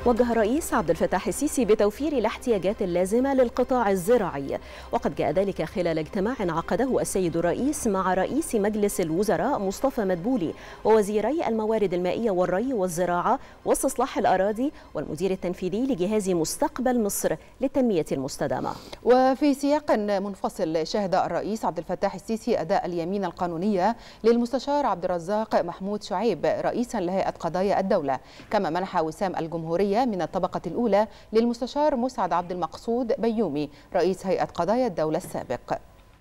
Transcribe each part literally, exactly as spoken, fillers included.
وجه الرئيس عبد الفتاح السيسي بتوفير الاحتياجات اللازمة للقطاع الزراعي، وقد جاء ذلك خلال اجتماع عقده السيد الرئيس مع رئيس مجلس الوزراء مصطفى مدبولي ووزيري الموارد المائية والري والزراعة واستصلاح الأراضي والمدير التنفيذي لجهاز مستقبل مصر للتنمية المستدامة. وفي سياق منفصل شهد الرئيس عبد الفتاح السيسي أداء اليمين القانونية للمستشار عبد الرزاق محمود شعيب رئيسا لهيئة قضايا الدولة، كما منح وسام الجمهورية من الطبقة الأولى للمستشار مسعد عبد المقصود بيومي رئيس هيئة قضايا الدولة السابق.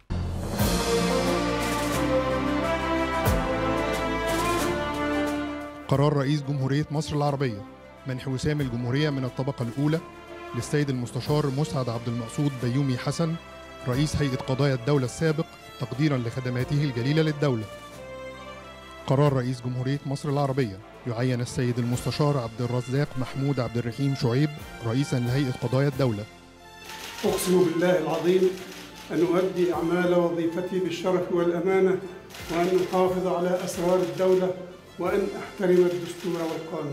قرار رئيس جمهورية مصر العربية منح وسام الجمهورية من الطبقة الأولى للسيد المستشار مسعد عبد المقصود بيومي حسن رئيس هيئة قضايا الدولة السابق تقديرا لخدماته الجليلة للدولة. قرار رئيس جمهورية مصر العربية يعين السيد المستشار عبد الرزاق محمود عبد الرحيم شعيب رئيسا لهيئة قضايا الدولة. أقسم بالله العظيم أن أؤدي أعمال وظيفتي بالشرف والأمانة، وأن أحافظ على أسرار الدولة، وأن أحترم الدستور والقانون.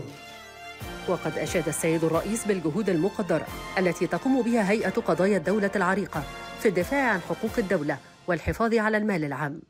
وقد أشاد السيد الرئيس بالجهود المقدرة التي تقوم بها هيئة قضايا الدولة العريقة في الدفاع عن حقوق الدولة والحفاظ على المال العام.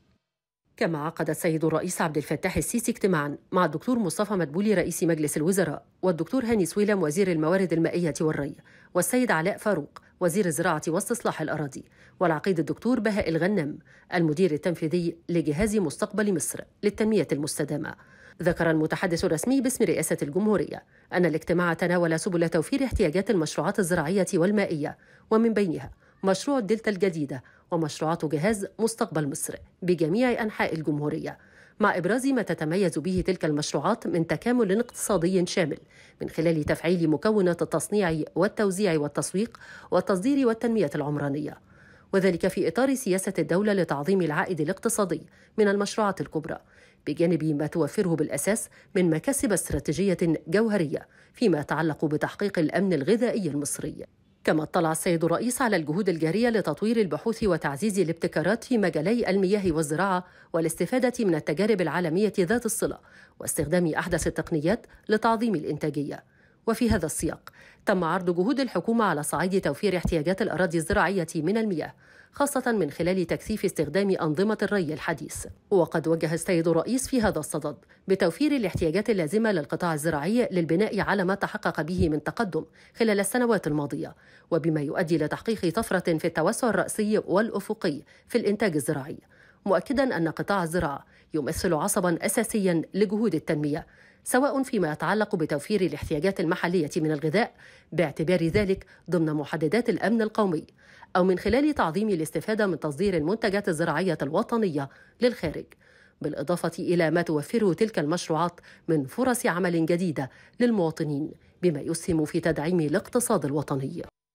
كما عقد السيد الرئيس عبد الفتاح السيسي اجتماعا مع الدكتور مصطفى مدبولي رئيس مجلس الوزراء، والدكتور هاني سويلم وزير الموارد المائية والري، والسيد علاء فاروق وزير الزراعة واستصلاح الأراضي، والعقيد الدكتور بهاء الغنام المدير التنفيذي لجهاز مستقبل مصر للتنمية المستدامة. ذكر المتحدث الرسمي باسم رئاسة الجمهورية أن الاجتماع تناول سبل توفير احتياجات المشروعات الزراعية والمائية، ومن بينها مشروع الدلتا الجديدة ومشروعات جهاز مستقبل مصر بجميع أنحاء الجمهورية، مع إبراز ما تتميز به تلك المشروعات من تكامل اقتصادي شامل من خلال تفعيل مكونات التصنيع والتوزيع والتسويق والتصدير والتنمية العمرانية، وذلك في إطار سياسة الدولة لتعظيم العائد الاقتصادي من المشروعات الكبرى، بجانب ما توفره بالأساس من مكاسب استراتيجية جوهرية فيما يتعلق بتحقيق الأمن الغذائي المصري. كما اطلع السيد الرئيس على الجهود الجارية لتطوير البحوث وتعزيز الابتكارات في مجالي المياه والزراعة والاستفادة من التجارب العالمية ذات الصلة واستخدام أحدث التقنيات لتعظيم الإنتاجية. وفي هذا السياق تم عرض جهود الحكومة على صعيد توفير احتياجات الأراضي الزراعية من المياه، خاصة من خلال تكثيف استخدام أنظمة الري الحديث. وقد وجه السيد الرئيس في هذا الصدد بتوفير الاحتياجات اللازمة للقطاع الزراعي للبناء على ما تحقق به من تقدم خلال السنوات الماضية، وبما يؤدي لتحقيق طفرة في التوسع الرأسي والأفقي في الإنتاج الزراعي، مؤكدا أن قطاع الزراعة يمثل عصبا أساسيا لجهود التنمية، سواء فيما يتعلق بتوفير الاحتياجات المحلية من الغذاء باعتبار ذلك ضمن محددات الأمن القومي، أو من خلال تعظيم الاستفادة من تصدير المنتجات الزراعية الوطنية للخارج، بالإضافة إلى ما توفره تلك المشروعات من فرص عمل جديدة للمواطنين، بما يسهم في تدعيم الاقتصاد الوطني.